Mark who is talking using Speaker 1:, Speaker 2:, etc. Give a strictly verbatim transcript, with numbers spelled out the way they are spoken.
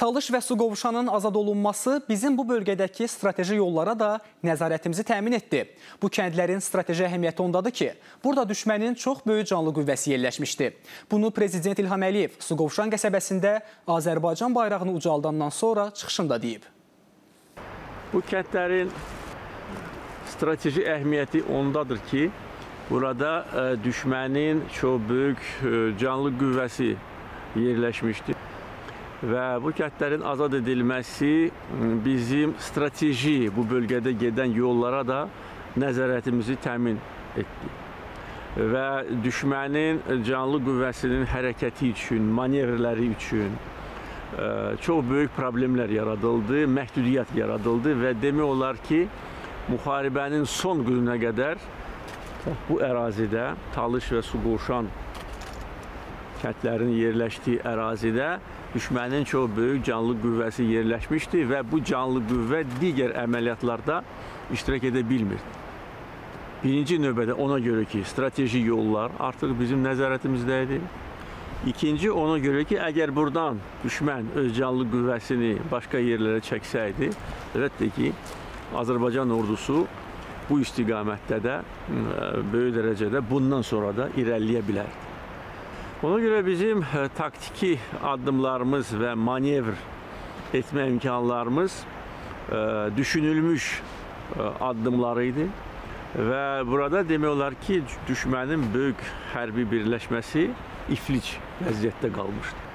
Speaker 1: Talış və Suqovuşanın azad olunması bizim bu bölgədəki strateji yollara da nəzarətimizi təmin etdi. Bu kəndlərin strateji əhəmiyyəti ondadır ki, burada düşmənin çox böyük canlı qüvvəsi yerləşmişdi. Bunu Prezident İlham Əliyev Suqovuşan qəsəbəsində Azərbaycan bayrağını ucaldandan sonra çıxışında deyib.
Speaker 2: Bu kəndlərin strateji əhəmiyyəti ondadır ki, burada düşmənin çox böyük canlı qüvvəsi yerləşmişdir. Və bu kəndlərin azad edilməsi bizim strateji bu bölgədə gedən yollara da nəzarətimizi təmin etdi. Və düşmənin canlı qüvvəsinin hərəkəti üçün, manevrləri üçün çox böyük problemlər yaradıldı, məhdudiyyət yaradıldı və demək olar ki, müharibənin son gününə qədər bu ərazidə, Talış və Suqovuşan kəndlərinin yerləşdiyi ərazidə düşmənin çox böyük canlı qüvvəsi yerləşmişdi və bu canlı qüvvə digər əməliyyatlarda iştirak edə bilmirdi. Birinci növbədə ona görə ki, strateji yollar artıq bizim nəzarətimizdəydi. İkinci, ona görə ki, əgər buradan düşmən öz canlı qüvvəsini başqa yerlərə çəksəydi, əlbəttə ki, Azərbaycan ordusu bu istiqamətdə də böyük dərəcədə bundan sonra da irəliləyə bilərdi. Ona görə bizim taktiki addımlarımız və manevr etmə imkanlarımız düşünülmüş addımları idi və burada demək olar ki, düşmənin böyük hərbi birləşməsi iflic vəziyyətdə qalmışdı.